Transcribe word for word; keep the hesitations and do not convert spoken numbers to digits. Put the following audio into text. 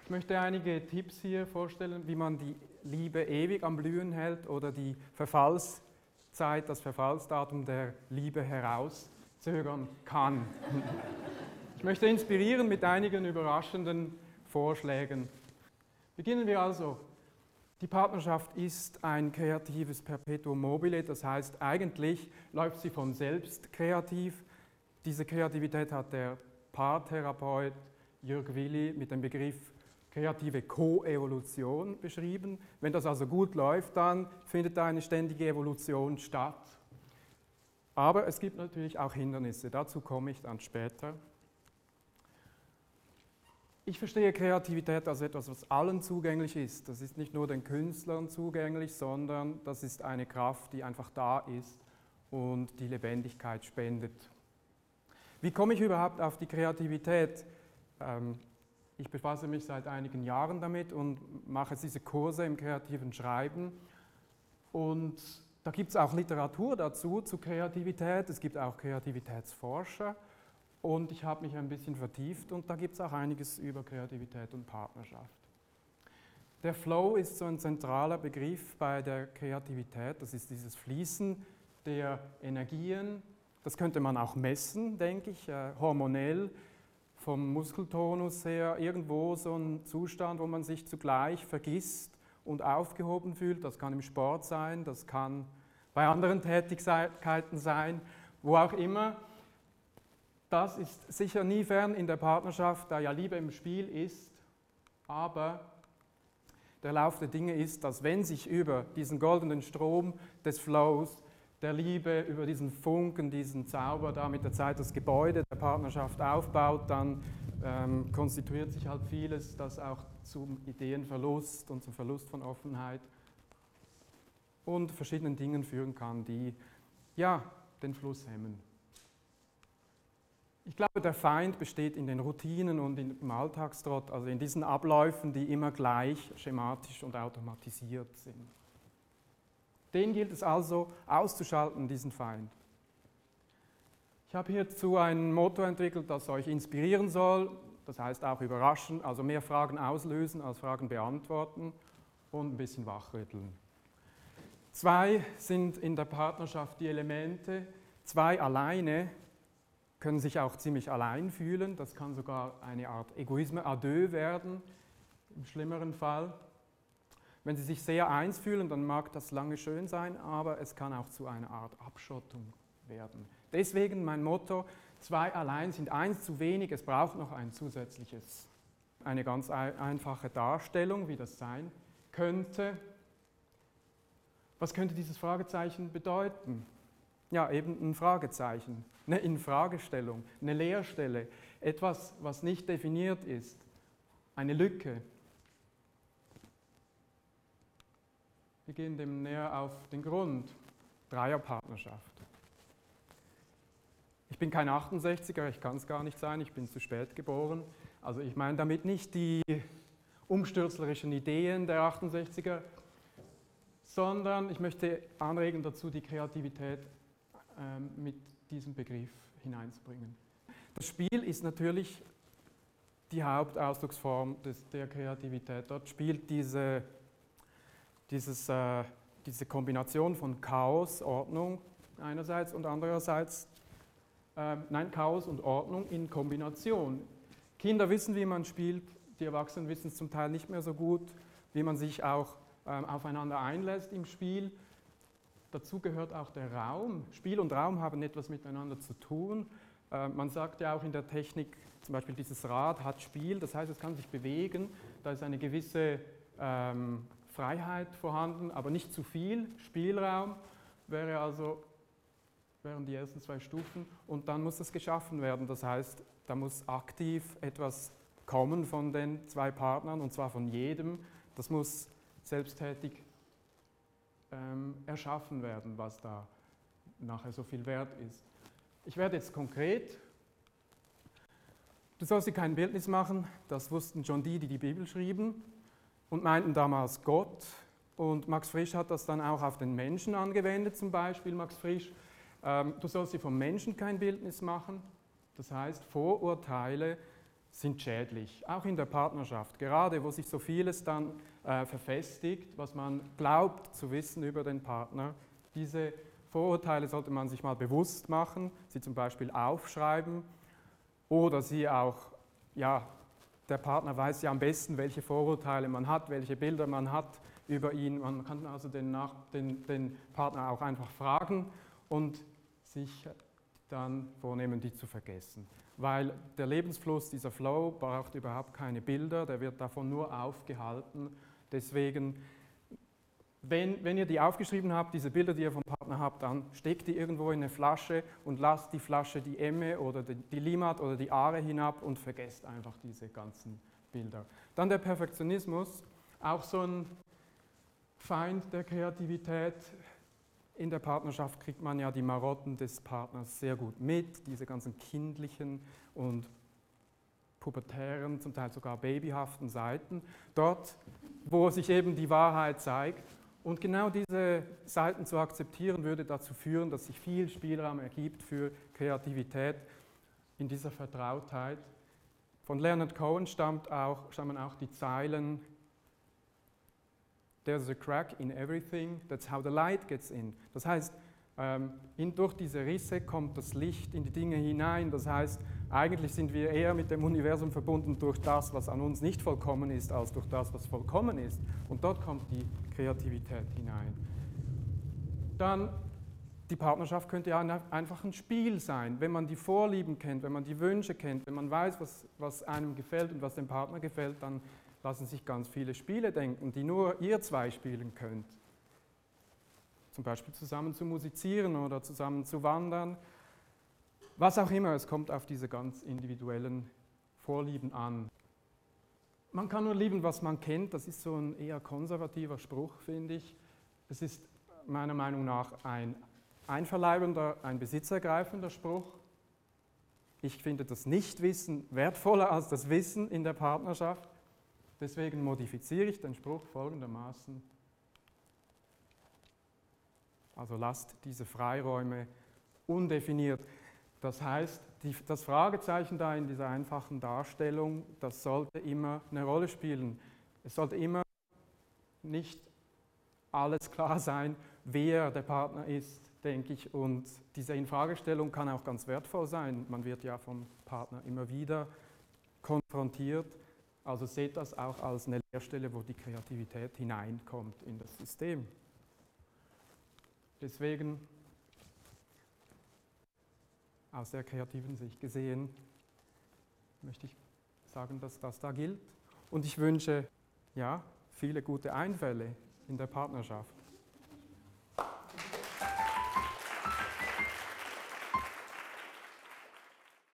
Ich möchte einige Tipps hier vorstellen, wie man die Liebe ewig am Blühen hält oder die Verfallszeit, das Verfallsdatum der Liebe herauszögern kann. Ich möchte inspirieren mit einigen überraschenden Vorschlägen. Beginnen wir also. Die Partnerschaft ist ein kreatives Perpetuum mobile, das heißt, eigentlich läuft sie von selbst kreativ. Diese Kreativität hat der Paartherapeut Jörg Willi mit dem Begriff kreative Koevolution beschrieben. Wenn das also gut läuft, dann findet da eine ständige Evolution statt. Aber es gibt natürlich auch Hindernisse, dazu komme ich dann später. Ich verstehe Kreativität als etwas, was allen zugänglich ist. Das ist nicht nur den Künstlern zugänglich, sondern das ist eine Kraft, die einfach da ist und die Lebendigkeit spendet. Wie komme ich überhaupt auf die Kreativität? Ich befasse mich seit einigen Jahren damit und mache diese Kurse im kreativen Schreiben. Und da gibt es auch Literatur dazu, zu Kreativität. Es gibt auch Kreativitätsforscher. Und ich habe mich ein bisschen vertieft und da gibt es auch einiges über Kreativität und Partnerschaft. Der Flow ist so ein zentraler Begriff bei der Kreativität. Das ist dieses Fließen der Energien. Das könnte man auch messen, denke ich, äh, hormonell, vom Muskeltonus her. Irgendwo so ein Zustand, wo man sich zugleich vergisst und aufgehoben fühlt. Das kann im Sport sein, das kann bei anderen Tätigkeiten sein, wo auch immer. Das ist sicher nie fern in der Partnerschaft, da ja Liebe im Spiel ist, aber der Lauf der Dinge ist, dass wenn sich über diesen goldenen Strom des Flows, der Liebe, über diesen Funken, diesen Zauber da mit der Zeit das Gebäude der Partnerschaft aufbaut, dann ähm, konstituiert sich halt vieles, das auch zum Ideenverlust und zum Verlust von Offenheit und verschiedenen Dingen führen kann, die ja den Fluss hemmen. Ich glaube, der Feind besteht in den Routinen und im Alltagstrott, also in diesen Abläufen, die immer gleich schematisch und automatisiert sind. Den gilt es also auszuschalten, diesen Feind. Ich habe hierzu ein Motto entwickelt, das euch inspirieren soll, das heißt auch überraschen, also mehr Fragen auslösen als Fragen beantworten und ein bisschen wachrütteln. Zwei sind in der Partnerschaft die Elemente, zwei alleine können sich auch ziemlich allein fühlen, das kann sogar eine Art Egoisme à deux werden, im schlimmeren Fall. Wenn sie sich sehr eins fühlen, dann mag das lange schön sein, aber es kann auch zu einer Art Abschottung werden. Deswegen mein Motto, zwei allein sind eins zu wenig, es braucht noch ein zusätzliches. Eine ganz einfache Darstellung, wie das sein könnte. Was könnte dieses Fragezeichen bedeuten? Ja, eben ein Fragezeichen, eine Infragestellung, eine Leerstelle, etwas, was nicht definiert ist, eine Lücke. Wir gehen dem näher auf den Grund, Dreierpartnerschaft. Ich bin kein achtundsechziger, ich kann es gar nicht sein, ich bin zu spät geboren. Also ich meine damit nicht die umstürzlerischen Ideen der achtundsechziger, sondern ich möchte anregen dazu, die Kreativität mit diesem Begriff hineinzubringen. Das Spiel ist natürlich die Hauptausdrucksform des, der Kreativität. Dort spielt diese, dieses, äh, diese Kombination von Chaos, Ordnung einerseits und andererseits, äh, nein, Chaos und Ordnung in Kombination. Kinder wissen, wie man spielt, die Erwachsenen wissen es zum Teil nicht mehr so gut, wie man sich auch äh, aufeinander einlässt im Spiel. Dazu gehört auch der Raum. Spiel und Raum haben etwas miteinander zu tun. Äh, man sagt ja auch in der Technik, zum Beispiel dieses Rad hat Spiel, das heißt, es kann sich bewegen. Da ist eine gewisse ähm, Freiheit vorhanden, aber nicht zu viel. Spielraum wäre also, wären die ersten zwei Stufen. Und dann muss es geschaffen werden. Das heißt, da muss aktiv etwas kommen von den zwei Partnern, und zwar von jedem. Das muss selbsttätig Ähm, erschaffen werden, was da nachher so viel wert ist. Ich werde jetzt konkret. Du sollst dir kein Bildnis machen, das wussten schon die, die die Bibel schrieben und meinten damals Gott. Und Max Frisch hat das dann auch auf den Menschen angewendet, zum Beispiel Max Frisch. Ähm, du sollst dir vom Menschen kein Bildnis machen, das heißt Vorurteile sind schädlich, auch in der Partnerschaft, gerade wo sich so vieles dann äh, verfestigt, was man glaubt zu wissen über den Partner. Diese Vorurteile sollte man sich mal bewusst machen, sie zum Beispiel aufschreiben oder sie auch, ja, der Partner weiß ja am besten, welche Vorurteile man hat, welche Bilder man hat über ihn. Man kann also den, Nach den, den Partner auch einfach fragen und sich dann vornehmen, die zu vergessen. Weil der Lebensfluss, dieser Flow, braucht überhaupt keine Bilder, der wird davon nur aufgehalten. Deswegen, wenn, wenn ihr die aufgeschrieben habt, diese Bilder, die ihr vom Partner habt, dann steckt die irgendwo in eine Flasche und lasst die Flasche die Emme oder die, die Limmat oder die Aare hinab und vergesst einfach diese ganzen Bilder. Dann der Perfektionismus, auch so ein Feind der Kreativität. In der Partnerschaft kriegt man ja die Marotten des Partners sehr gut mit, diese ganzen kindlichen und pubertären, zum Teil sogar babyhaften Seiten. Dort, wo sich eben die Wahrheit zeigt. Und genau diese Seiten zu akzeptieren, würde dazu führen, dass sich viel Spielraum ergibt für Kreativität in dieser Vertrautheit. Von Leonard Cohen stammt auch, stammen auch die Zeilen: There's a crack in everything, that's how the light gets in. Das heißt, ähm, in, durch diese Risse kommt das Licht in die Dinge hinein. Das heißt, eigentlich sind wir eher mit dem Universum verbunden durch das, was an uns nicht vollkommen ist, als durch das, was vollkommen ist. Und dort kommt die Kreativität hinein. Dann, die Partnerschaft könnte ja einfach ein Spiel sein. Wenn man die Vorlieben kennt, wenn man die Wünsche kennt, wenn man weiß, was, was einem gefällt und was dem Partner gefällt, dann lassen sich ganz viele Spiele denken, die nur ihr zwei spielen könnt. Zum Beispiel zusammen zu musizieren oder zusammen zu wandern. Was auch immer, es kommt auf diese ganz individuellen Vorlieben an. Man kann nur lieben, was man kennt, das ist so ein eher konservativer Spruch, finde ich. Es ist meiner Meinung nach ein einverleibender, ein besitzergreifender Spruch. Ich finde das Nichtwissen wertvoller als das Wissen in der Partnerschaft. Deswegen modifiziere ich den Spruch folgendermaßen. Also lasst diese Freiräume undefiniert. Das heißt, die, das Fragezeichen da in dieser einfachen Darstellung, das sollte immer eine Rolle spielen. Es sollte immer nicht alles klar sein, wer der Partner ist, denke ich. Und diese Infragestellung kann auch ganz wertvoll sein. Man wird ja vom Partner immer wieder konfrontiert. Also seht das auch als eine Leerstelle, wo die Kreativität hineinkommt in das System. Deswegen, aus der kreativen Sicht gesehen, möchte ich sagen, dass das da gilt. Und ich wünsche ja, viele gute Einfälle in der Partnerschaft.